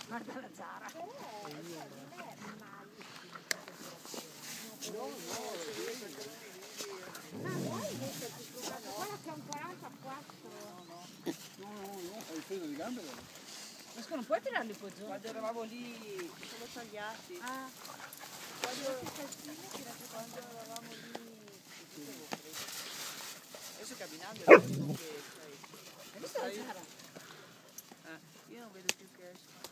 Guarda la Zara. Guarda che è un 44. No, hai preso di gambe? Ma scusa, non puoi tirarli poi giù? Quando eravamo lì, sono tagliati. Ah. Quando eravamo lì, adesso camminando è vero che Hai visto la Zara? io non vedo più che esco.